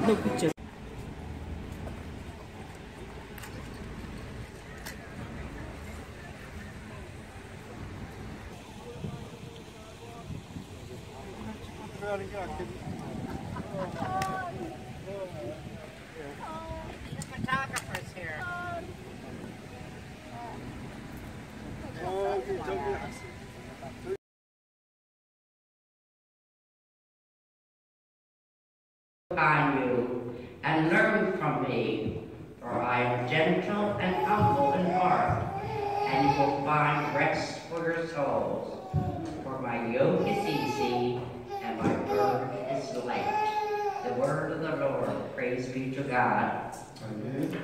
No picture. Photographers here. On you and learn from me, for I am gentle and humble in heart, and you will find rest for your souls. For my yoke is easy and my burden is light. The word of the Lord, praise be to God. Amen.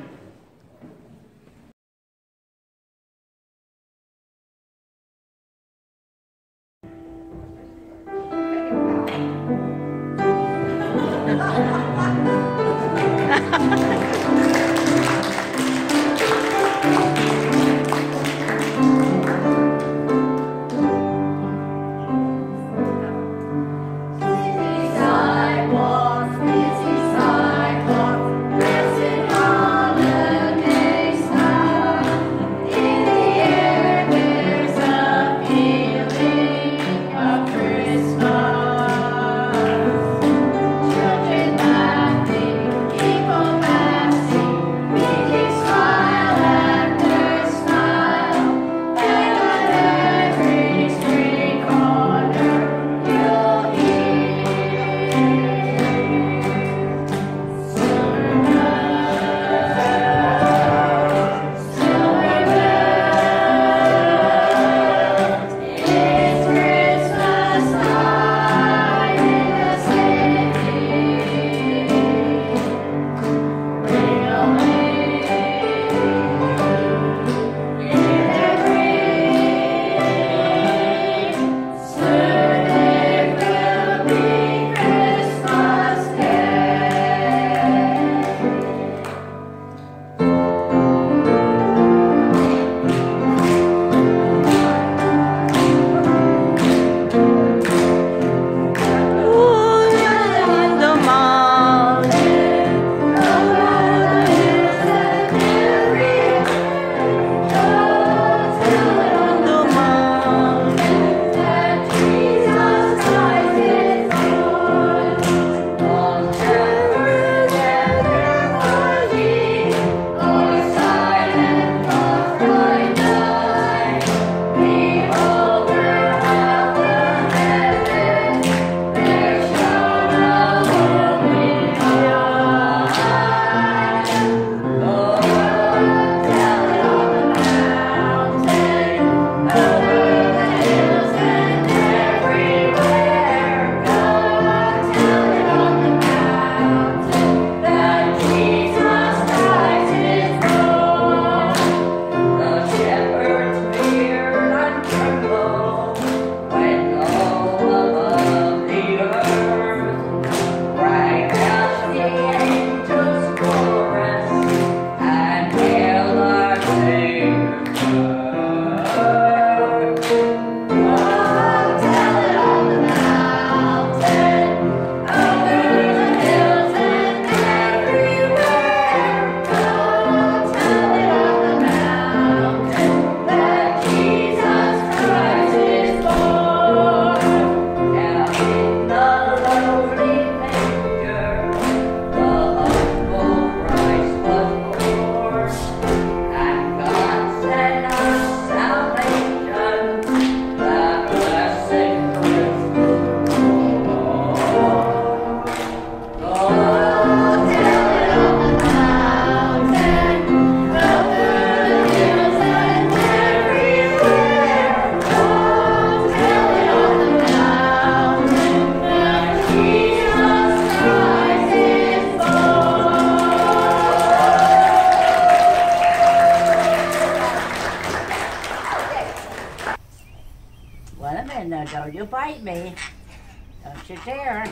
Now, don't you bite me. Don't you dare.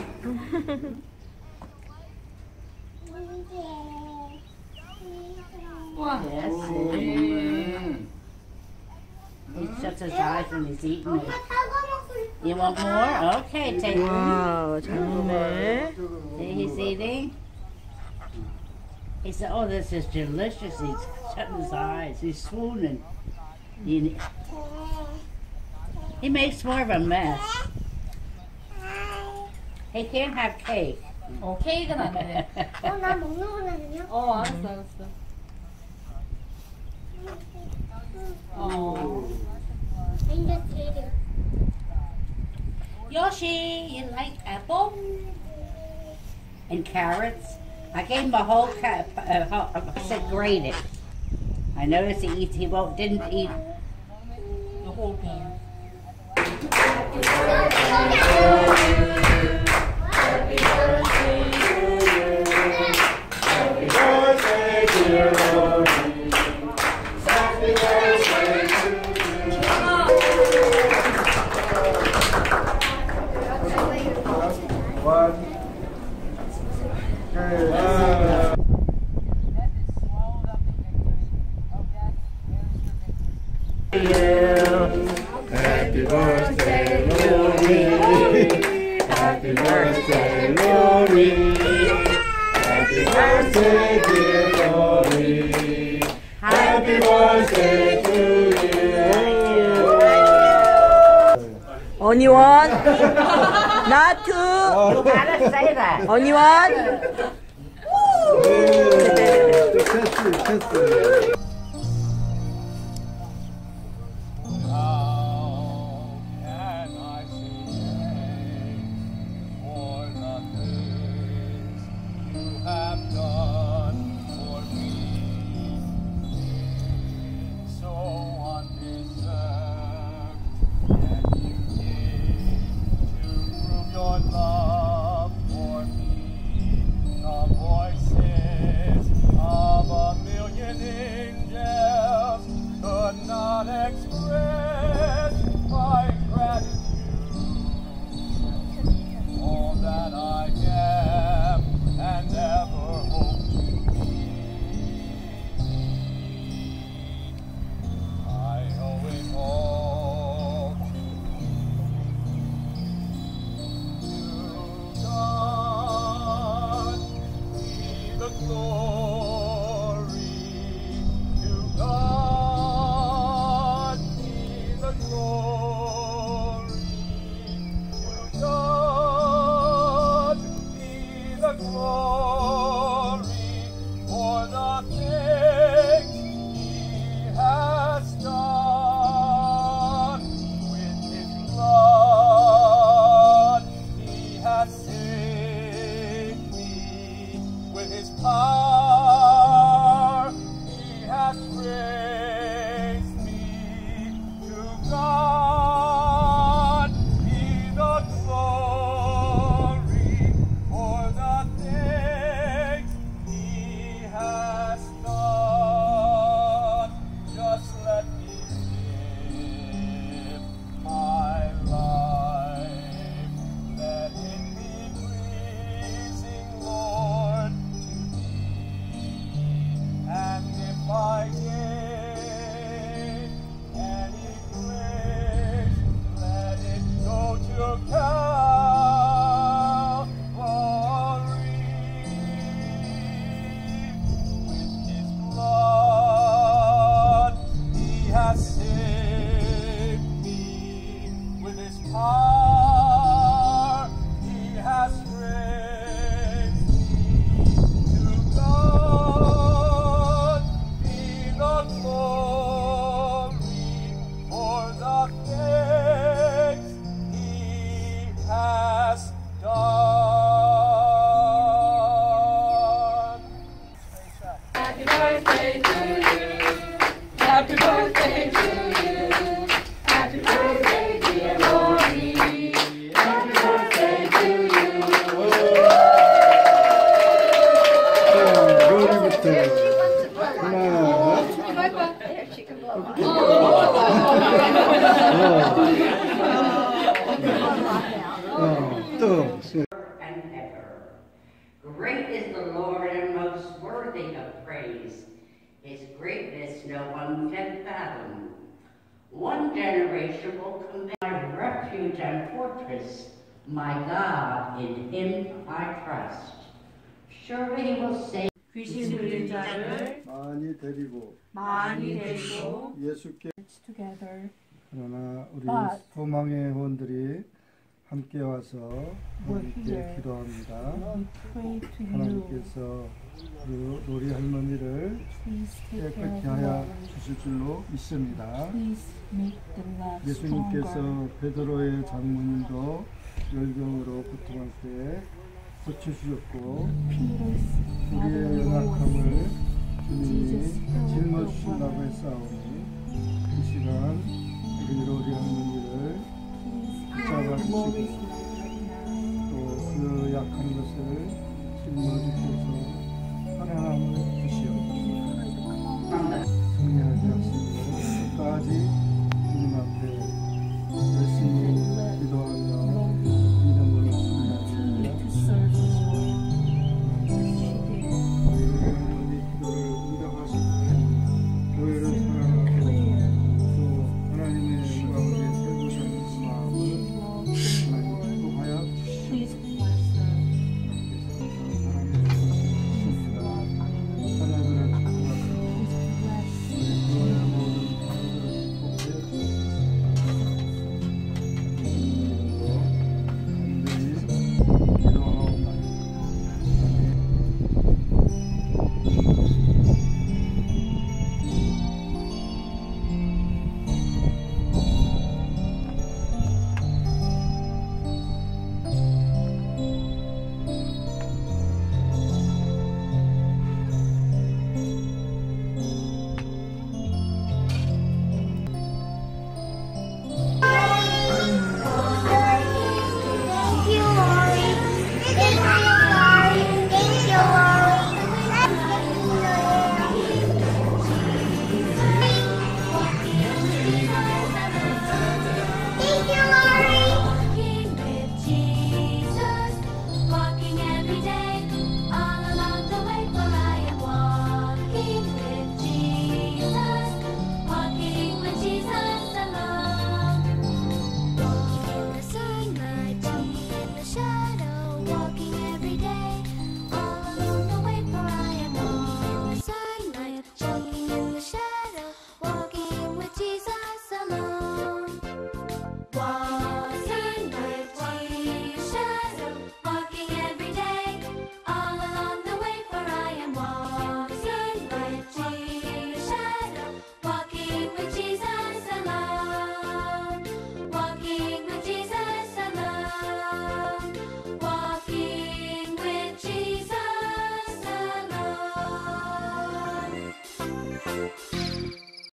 Yes, he shuts his eyes when he's eating it. You want more? Okay, take it. Wow, 잘먹네. See, he's eating. He said, oh, this is delicious. He's shutting his eyes. He's swooning. He makes more of a mess. He can't have cake. 케이크는 안 돼. 나 먹는 거거든요. 알았어. Yoshi, you like apple? And carrots? I gave him a whole I said grate it. I noticed he didn't eat. The whole thing. Happy birthday to you. Happy birthday, dear Lori. Happy birthday to you. One. Happy birthday, Lori. Happy birthday, Lori. Happy birthday, dear Lori. Happy birthday to you. Only one? Not two? You gotta say that. Only one? Great is the Lord and most worthy of praise. His greatness no one can fathom. One generation will commend my refuge and fortress, my God, in him I trust. Surely he will save 귀신 들린 자를 많이 데리고 예수께 together. 그러나 우리 But 소망의 회원들이 함께 와서 we're 하나님께 here. 기도합니다. We pray to you. 하나님께서 그 우리 할머니를 Please take care 깨끗히 of the 하여 Lord. 주실 줄로 믿습니다. Please make the love 예수님께서 stronger. 베드로의 장모님도 열병으로 고통할 때 고쳐주셨고 Peter's 우리의 mother-in-law 연약함을 was 주님이 Jesus healed the 짊어주신다고 woman. 했사오니 이 시간 우리 할머니를 Please 잡아 heal 주시고 Lori's life right now. 또 그 약한 것을 짊어주셔서